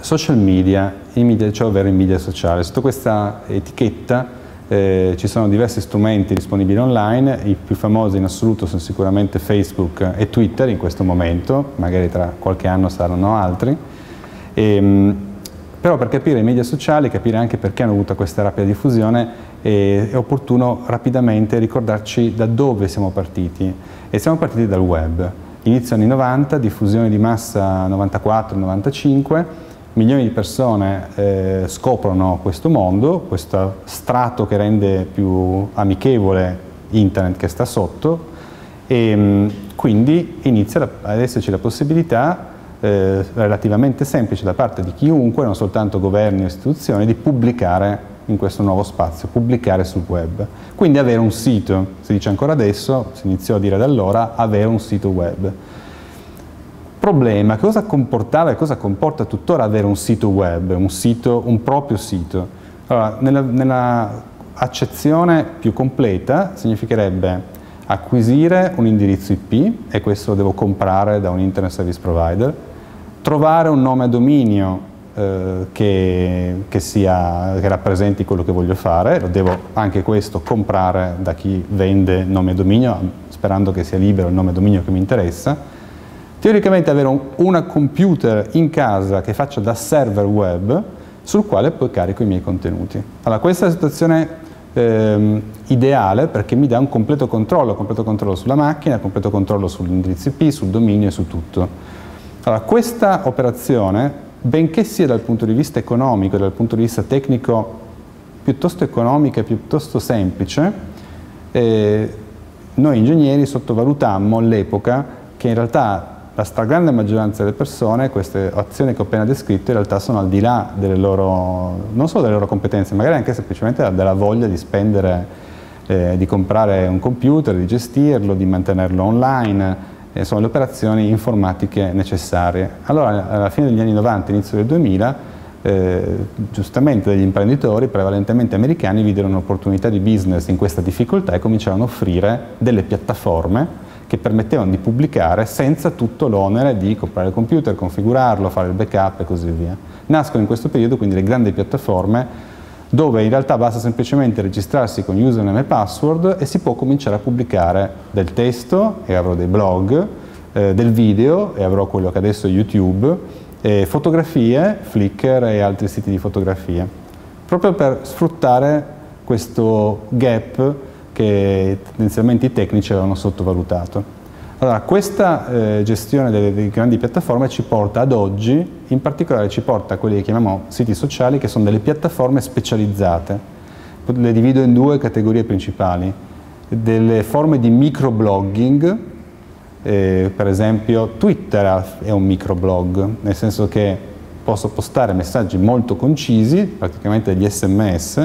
social media, cioè ovvero i media sociali. Sotto questa etichetta ci sono diversi strumenti disponibili online, i più famosi in assoluto sono sicuramente Facebook e Twitter in questo momento, magari tra qualche anno saranno altri. Però per capire i media sociali, capire anche perché hanno avuto questa rapida diffusione, è opportuno rapidamente ricordarci da dove siamo partiti. E siamo partiti dal web. Inizio anni 90, diffusione di massa 94-95, milioni di persone scoprono questo mondo, questo strato che rende più amichevole internet che sta sotto, e quindi inizia ad esserci la possibilità relativamente semplice da parte di chiunque, non soltanto governi o istituzioni, di pubblicare in questo nuovo spazio, pubblicare sul web. Quindi avere un sito, si dice ancora adesso, si iniziò a dire da allora, avere un sito web. Problema, cosa comportava e cosa comporta tuttora avere un sito web, un proprio sito? Allora, nella accezione più completa significherebbe acquisire un indirizzo IP, e questo lo devo comprare da un Internet Service Provider, trovare un nome a dominio che rappresenti quello che voglio fare, lo devo anche questo comprare da chi vende nome a dominio, sperando che sia libero il nome a dominio che mi interessa. Teoricamente avere un computer in casa che faccia da server web sul quale poi carico i miei contenuti. Allora, questa è la situazione ideale perché mi dà un completo controllo sulla macchina, completo controllo sull'indirizzo IP, sul dominio e su tutto. Allora, questa operazione, benché sia dal punto di vista economico e dal punto di vista tecnico piuttosto economica e piuttosto semplice, noi ingegneri sottovalutammo all'epoca che in realtà la stragrande maggioranza delle persone, queste azioni che ho appena descritto, in realtà sono al di là delle loro, non solo delle loro competenze, magari anche semplicemente della voglia di spendere, di comprare un computer, di gestirlo, di mantenerlo online, sono le operazioni informatiche necessarie. Allora, alla fine degli anni 90, inizio del 2000, giustamente degli imprenditori, prevalentemente americani, videro un'opportunità di business in questa difficoltà e cominciarono a offrire delle piattaforme che permettevano di pubblicare senza tutto l'onere di comprare il computer, configurarlo, fare il backup e così via. Nascono in questo periodo quindi le grandi piattaforme dove in realtà basta semplicemente registrarsi con username e password e si può cominciare a pubblicare del testo, e avrò dei blog, del video, e avrò quello che adesso è YouTube, fotografie, Flickr e altri siti di fotografie, proprio per sfruttare questo gap che tendenzialmente i tecnici avevano sottovalutato. Allora, questa gestione delle grandi piattaforme ci porta ad oggi, in particolare ci porta a quelli che chiamiamo siti sociali, che sono delle piattaforme specializzate. Le divido in due categorie principali: delle forme di microblogging, per esempio Twitter è un microblog, nel senso che posso postare messaggi molto concisi, praticamente degli SMS,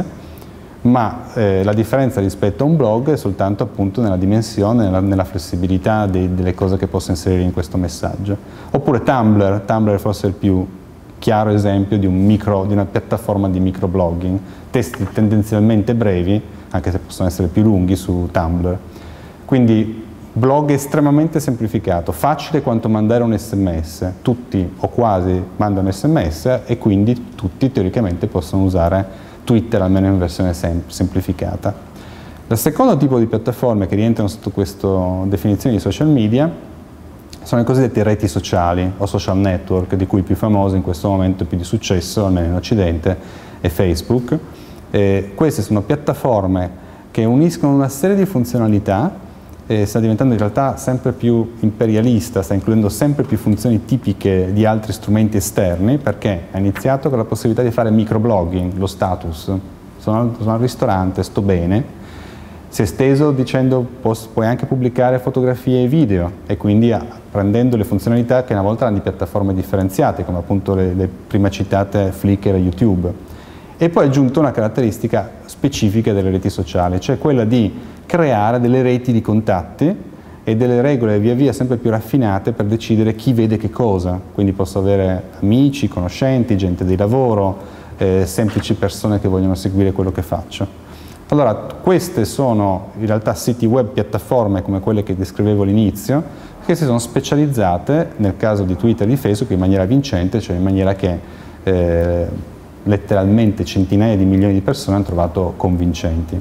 ma la differenza rispetto a un blog è soltanto appunto nella dimensione, nella flessibilità delle cose che posso inserire in questo messaggio. Oppure Tumblr è forse il più chiaro esempio di una piattaforma di microblogging, testi tendenzialmente brevi, anche se possono essere più lunghi su Tumblr. Quindi blog estremamente semplificato, facile quanto mandare un SMS, tutti o quasi mandano SMS e quindi tutti teoricamente possono usare Twitter, almeno in versione semplificata. Il secondo tipo di piattaforme che rientrano sotto questa definizione di social media sono le cosiddette reti sociali o social network, di cui il più famoso in questo momento, più di successo, almeno in Occidente, è Facebook. Queste sono piattaforme che uniscono una serie di funzionalità, sta diventando in realtà sempre più imperialista, sta includendo sempre più funzioni tipiche di altri strumenti esterni, perché ha iniziato con la possibilità di fare microblogging, lo status, sono al ristorante, sto bene, si è esteso dicendo puoi anche pubblicare fotografie e video, e quindi prendendo le funzionalità che una volta erano di piattaforme differenziate, come appunto le prima citate Flickr e YouTube. E poi è aggiunto una caratteristica specifica delle reti sociali, cioè quella di creare delle reti di contatti e delle regole via via sempre più raffinate per decidere chi vede che cosa. Quindi posso avere amici, conoscenti, gente di lavoro, semplici persone che vogliono seguire quello che faccio. Allora, queste sono in realtà siti web, piattaforme come quelle che descrivevo all'inizio, che si sono specializzate, nel caso di Twitter e di Facebook, in maniera vincente, cioè in maniera che letteralmente centinaia di milioni di persone hanno trovato convincenti.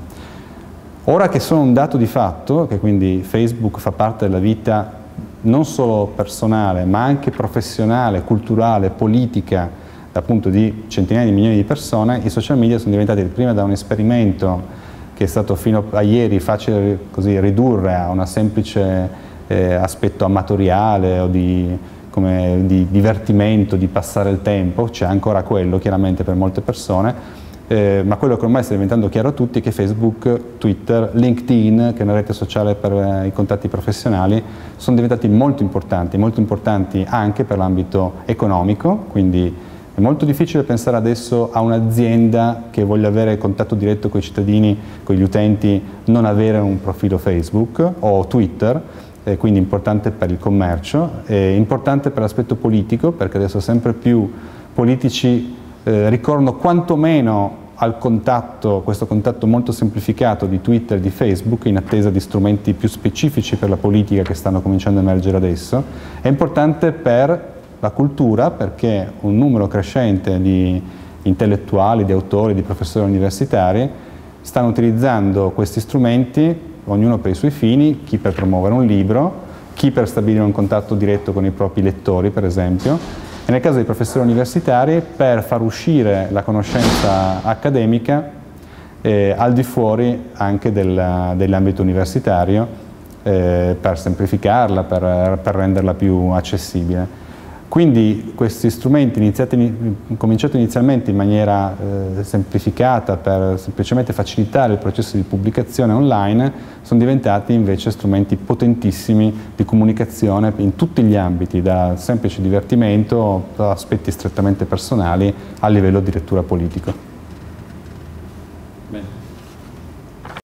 Ora che sono un dato di fatto, che quindi Facebook fa parte della vita non solo personale, ma anche professionale, culturale, politica, appunto di centinaia di milioni di persone, i social media sono diventati prima da un esperimento che è stato fino a ieri facile così ridurre a una semplice aspetto amatoriale o di divertimento, di passare il tempo, c'è ancora quello chiaramente per molte persone, ma quello che ormai sta diventando chiaro a tutti è che Facebook, Twitter, LinkedIn, che è una rete sociale per i contatti professionali, sono diventati molto importanti anche per l'ambito economico, quindi è molto difficile pensare adesso a un'azienda che voglia avere contatto diretto con i cittadini, con gli utenti, non avere un profilo Facebook o Twitter, quindi importante per il commercio, importante per l'aspetto politico, perché adesso sempre più politici ricorrono quantomeno al contatto, questo contatto molto semplificato di Twitter e di Facebook in attesa di strumenti più specifici per la politica che stanno cominciando a emergere adesso. È importante per la cultura perché un numero crescente di intellettuali, di autori, di professori universitari stanno utilizzando questi strumenti, ognuno per i suoi fini, chi per promuovere un libro, chi per stabilire un contatto diretto con i propri lettori, per esempio, e nel caso dei professori universitari per far uscire la conoscenza accademica al di fuori anche dell'ambito universitario, per semplificarla, per renderla più accessibile. Quindi questi strumenti cominciati inizialmente in maniera semplificata per semplicemente facilitare il processo di pubblicazione online, sono diventati invece strumenti potentissimi di comunicazione in tutti gli ambiti, da semplice divertimento a aspetti strettamente personali a livello addirittura politico. Bene.